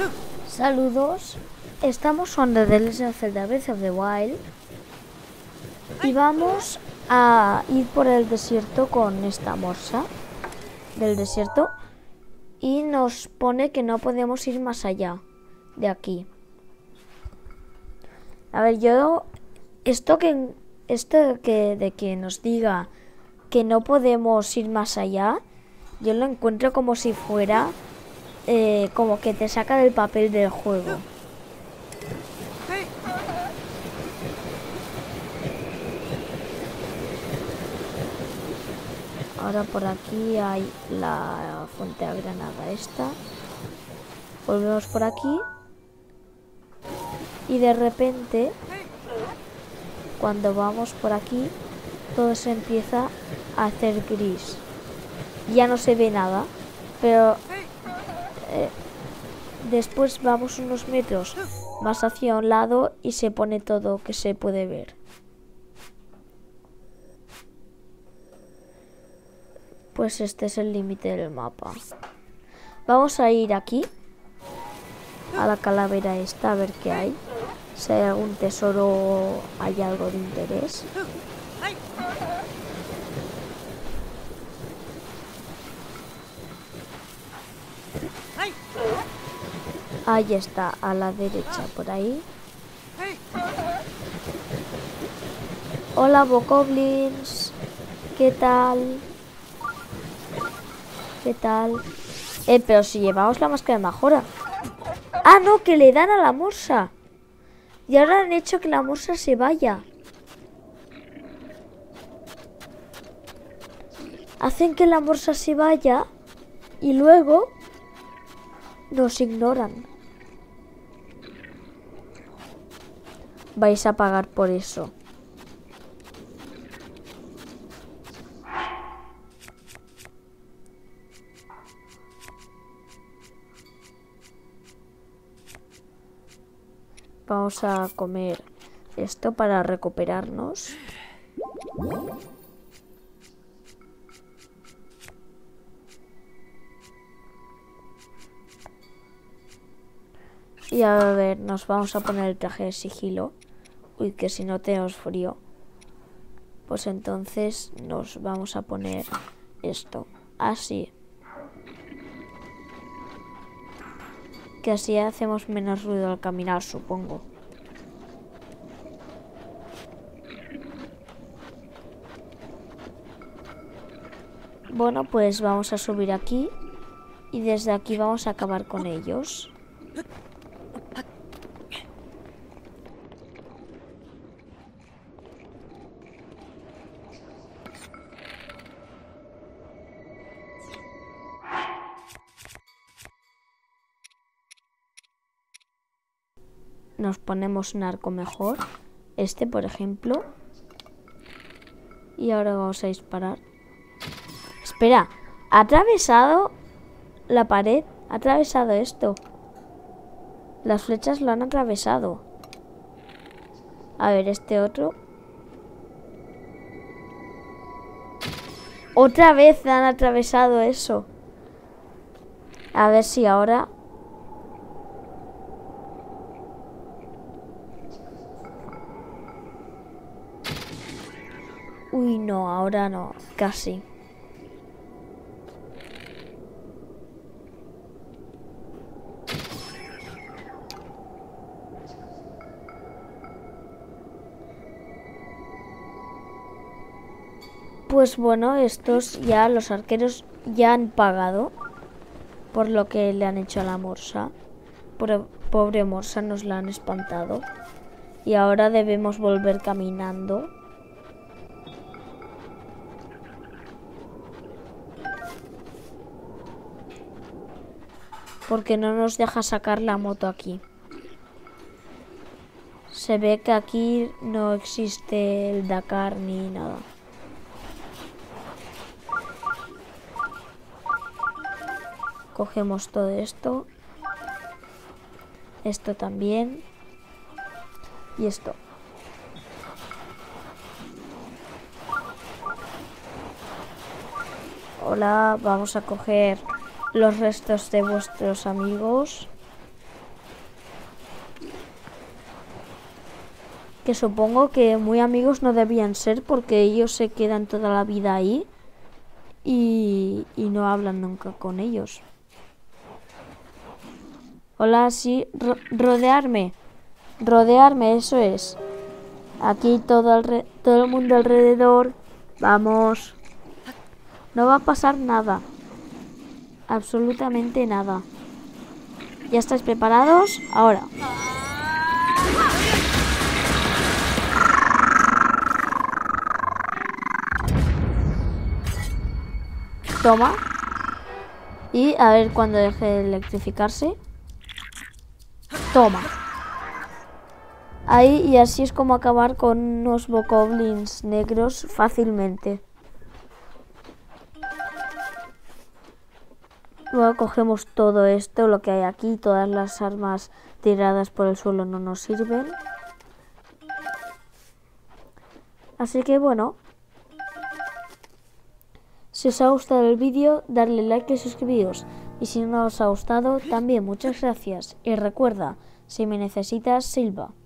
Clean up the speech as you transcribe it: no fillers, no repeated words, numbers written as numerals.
Saludos, estamos en The Legend of Zelda Breath of the Wild y vamos a ir por el desierto con esta morsa del desierto y nos pone que no podemos ir más allá de aquí. A ver, yo de que nos diga que no podemos ir más allá, yo lo encuentro como si fuera como que te saca del papel del juego. Ahora por aquí hay la fuente de granada esta. Volvemos por aquí. Y de repente, cuando vamos por aquí, todo se empieza a hacer gris. Ya no se ve nada, pero después vamos unos metros más hacia un lado y se pone todo que se puede ver. Pues este es el límite del mapa. Vamos a ir aquí, a la calavera esta, a ver qué hay. Si hay algún tesoro o hay algo de interés. Ahí está, a la derecha, por ahí. Hola, Bokoblins. ¿Qué tal? ¿Qué tal? Pero si llevamos la máscara de Majora. Ah, no, que le dan a la morsa. Y ahora han hecho que la morsa se vaya. Hacen que la morsa se vaya y luego nos ignoran. Vais a pagar por eso. Vamos a comer esto para recuperarnos. Y a ver, nos vamos a poner el traje de sigilo. Uy, que si no tenemos frío. Pues entonces nos vamos a poner esto. Así. Que así hacemos menos ruido al caminar, supongo. Bueno, pues vamos a subir aquí. Y desde aquí vamos a acabar con ellos. Nos ponemos un arco mejor. Este, por ejemplo. Y ahora vamos a disparar. Espera, ha atravesado la pared. Ha atravesado esto. Las flechas lo han atravesado. A ver, este otro. Otra vez han atravesado eso. A ver si ahora... Uy, no, ahora no, casi. Pues bueno, estos ya, los arqueros ya han pagado por lo que le han hecho a la morsa. Pobre morsa, nos la han espantado. Y ahora debemos volver caminando. Porque no nos deja sacar la moto aquí. Se ve que aquí no existe el Dakar ni nada. Cogemos todo esto. Esto también. Y esto. Hola, vamos a coger los restos de vuestros amigos. que supongo que muy amigos no debían ser porque ellos se quedan toda la vida ahí y no hablan nunca con ellos. Hola, sí, rodearme, eso es. Aquí todo el mundo alrededor. Vamos. No va a pasar nada. Absolutamente nada. ¿Ya estáis preparados? Ahora. Toma. Y a ver cuando deje de electrificarse. Toma. Ahí, y así es como acabar con unos bokoblins negros fácilmente. Luego cogemos todo esto, lo que hay aquí, todas las armas tiradas por el suelo no nos sirven. Así que bueno, si os ha gustado el vídeo, darle like y suscribiros. Y si no os ha gustado, también muchas gracias. Y recuerda, si me necesitas, silba.